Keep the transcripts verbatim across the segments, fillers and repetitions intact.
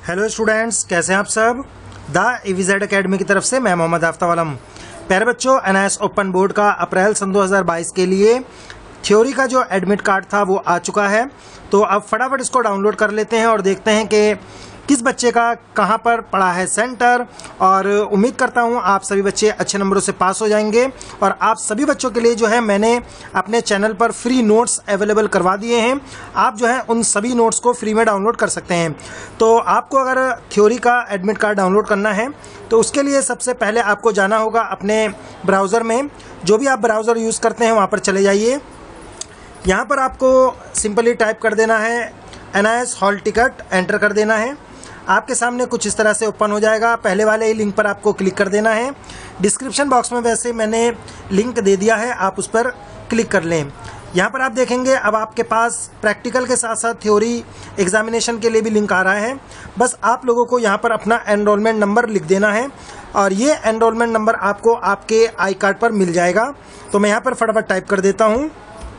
Hello students, कैसे हैं आप सब। द ईवीजेड एकेडमी की तरफ से मैं मोहम्मद आफ्ताब आलम। प्यारे बच्चों, एनआईएस ओपन बोर्ड का अप्रैल सन दो हज़ार बाईस के लिए थ्योरी का जो एडमिट कार्ड था वो आ चुका है। तो अब फटाफट इसको डाउनलोड कर लेते हैं और देखते हैं कि किस बच्चे का कहां पर पड़ा है सेंटर। और उम्मीद करता हूं आप सभी बच्चे अच्छे नंबरों से पास हो जाएंगे। और आप सभी बच्चों के लिए जो है मैंने अपने चैनल पर फ्री नोट्स अवेलेबल करवा दिए हैं। आप जो है उन सभी नोट्स को फ्री में डाउनलोड कर सकते हैं। तो आपको अगर थ्योरी का एडमिट कार्ड डाउनलोड करना है तो उसके लिए सबसे पहले आपको जाना होगा अपने ब्राउज़र में। जो भी आप ब्राउज़र यूज़ करते हैं वहाँ पर चले जाइए। यहाँ पर आपको सिंपली टाइप कर देना है एनआईएस हॉल टिकट, एंटर कर देना है। आपके सामने कुछ इस तरह से ओपन हो जाएगा। पहले वाले ही लिंक पर आपको क्लिक कर देना है। डिस्क्रिप्शन बॉक्स में वैसे मैंने लिंक दे दिया है, आप उस पर क्लिक कर लें। यहाँ पर आप देखेंगे अब आपके पास प्रैक्टिकल के साथ साथ थ्योरी एग्जामिनेशन के लिए भी लिंक आ रहा है। बस आप लोगों को यहाँ पर अपना एनरोलमेंट नंबर लिख देना है और ये एनरोलमेंट नंबर आपको आपके आई कार्ड पर मिल जाएगा। तो मैं यहाँ पर फटाफट टाइप कर देता हूँ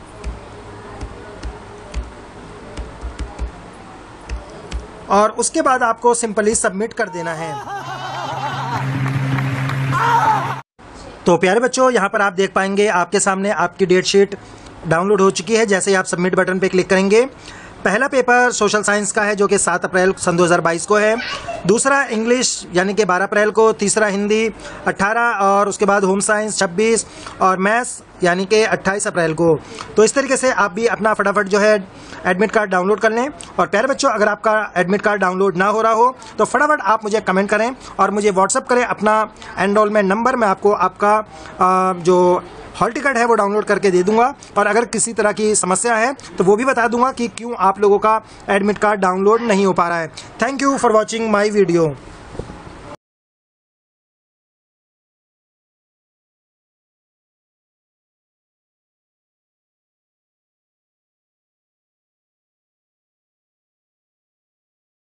और उसके बाद आपको सिंपली सबमिट कर देना है। तो प्यारे बच्चों, यहाँ पर आप देख पाएंगे आपके सामने आपकी डेट शीट डाउनलोड हो चुकी है। जैसे ही आप सबमिट बटन पे क्लिक करेंगे, पहला पेपर सोशल साइंस का है जो कि सात अप्रैल सन दो हज़ार बाईस को है। दूसरा इंग्लिश यानी कि बारह अप्रैल को। तीसरा हिंदी अठारह, और उसके बाद होम साइंस छब्बीस, और मैथ्स यानी कि अट्ठाईस अप्रैल को। तो इस तरीके से आप भी अपना फटाफट जो है एडमिट कार्ड डाउनलोड कर लें। और प्यारे बच्चों, अगर आपका एडमिट कार्ड डाउनलोड ना हो रहा हो तो फटाफट आप मुझे कमेंट करें और मुझे व्हाट्सअप करें अपना एनरोलमेंट नंबर। मैं आपको आपका आ, जो हॉल टिकट है वो डाउनलोड करके दे दूंगा। और अगर किसी तरह की समस्या है तो वो भी बता दूंगा कि क्यों आप लोगों का एडमिट कार्ड डाउनलोड नहीं हो पा रहा है। Thank you for watching my video.